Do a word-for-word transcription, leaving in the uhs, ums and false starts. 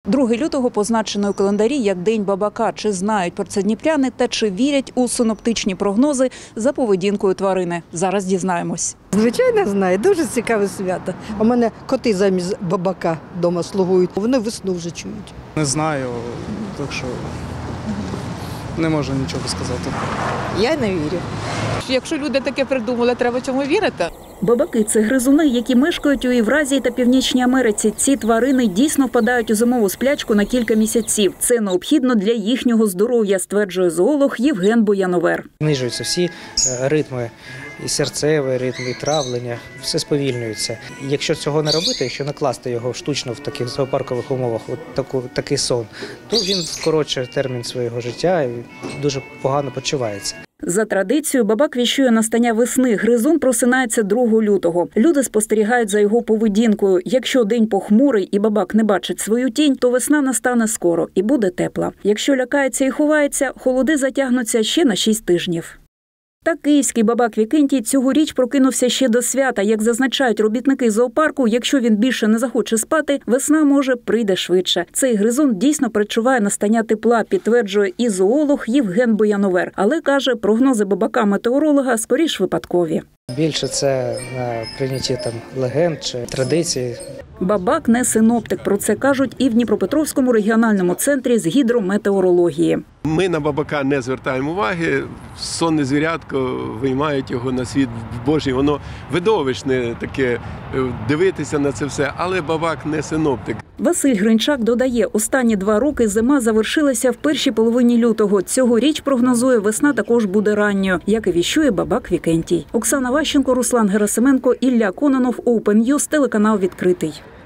другого лютого позначено у календарі як День бабака. Чи знають про це дніпряни та чи вірять у синоптичні прогнози за поведінкою тварини? Зараз дізнаємось. Звичайно, знаю. Дуже цікаве свято. У мене коти замість бабака вдома слугують. Вони весну вже чують. Не знаю, так що не можу нічого сказати. Я не вірю. Якщо люди таке придумали, треба цьому вірити. Бабаки – це гризуни, які мешкають у Євразії та Північній Америці. Ці тварини дійсно впадають у зимову сплячку на кілька місяців. Це необхідно для їхнього здоров'я, стверджує зоолог Євген Бояновер. Знижуються всі ритми, і серцевий ритм, і травлення, все сповільнюється. Якщо цього не робити, якщо накласти його штучно в таких зоопаркових умовах, от таку, такий сон, то він скорочує термін свого життя і дуже погано почувається. За традицією, бабак віщує настання весни. Гризун просинається другого лютого. Люди спостерігають за його поведінкою. Якщо день похмурий і бабак не бачить свою тінь, то весна настане скоро і буде тепла. Якщо лякається і ховається, холоди затягнуться ще на шість тижнів. Та київський бабак Вікентій цьогоріч прокинувся ще до свята. Як зазначають робітники зоопарку, якщо він більше не захоче спати, весна, може, прийде швидше. Цей гризун дійсно передчуває настання тепла, підтверджує і зоолог Євген Бояновер. Але, каже, прогнози бабака-метеоролога скоріш випадкові. Більше це на прийнятті там легенд чи традицій. Бабак не синоптик. Про це кажуть і в Дніпропетровському регіональному центрі з гідрометеорології. Ми на бабака не звертаємо уваги. Сонне звірятко, виймають його на світ Божий. Воно видовищне таке, дивитися на це все. Але бабак не синоптик. Василь Гринчак додає, останні два роки зима завершилася в першій половині лютого. Цьогоріч, прогнозує, весна також буде ранньою, як і віщує бабак Вікентій. Оксана Ващенко, Руслан Герасименко, Ілля Кононов, Open News, телеканал «Відкритий».